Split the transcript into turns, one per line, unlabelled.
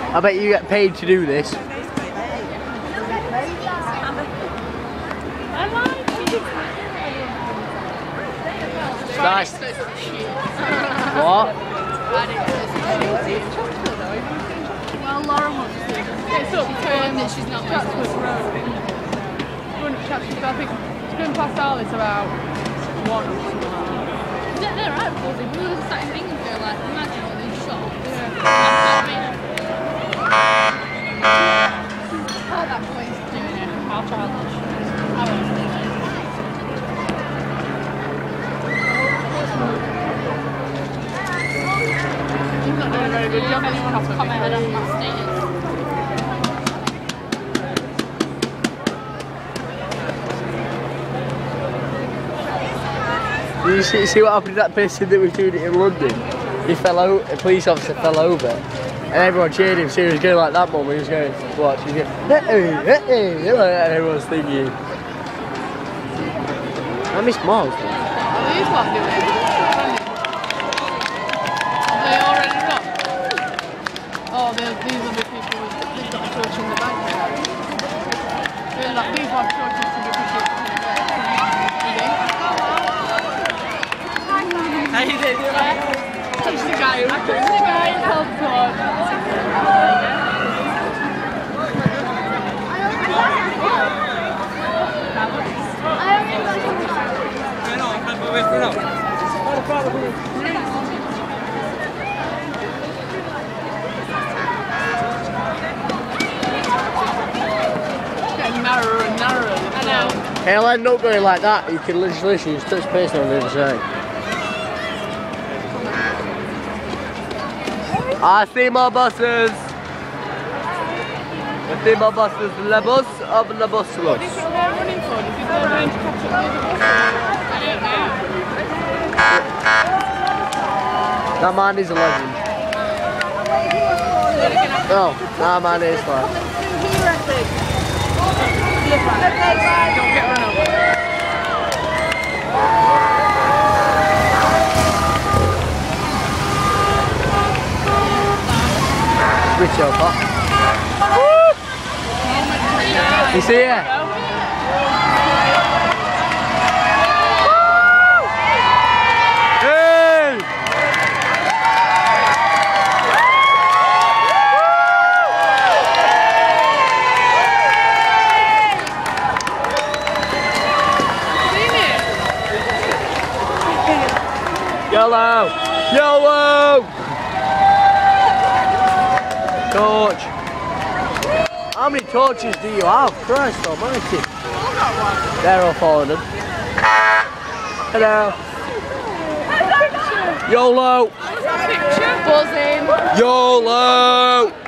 I bet you get paid to do this. Nice. What?
Well, Laura wants to see. It's up that she's not Chatsworth Road. Chatsworth, I think it's going past Alice about 1 or something like that.
Yeah, they're right, because we were starting thinking they're like, imagine all these shops.
Yeah.
How that boy's doing it, how childish. I won't do it.
He's not doing a very good job.
Anyone wants to comment on my status.
Did you see what happened to that person that was doing it in London? He fell out, a police officer fell over, and everyone cheered him, so he was going like that mum, he was going, watch, he was going, and everyone's thinking. I miss Mars.
These lot do it. Are they already robbed? Oh, these will be people they've got a torch in the bank. They're like, these are torches to be people.
How you doing?
Touch the guy who helped on. Getting narrower and narrower. I know.
Hey, I'll end up going like that. You can literally just touch person on the other side. I see my buses. I see my buses. Le bus of the bus
What do you think they're running for? Do you think they're going to catch up with the bus? I don't know.
That man is a legend. Oh, that man is like.
Don't get run over.
Switch over. You see it? Hey! Yellow! Yellow! Torch. How many torches do you have? Christ almighty. They're all falling in. Hello. YOLO.
Buzzing.
YOLO.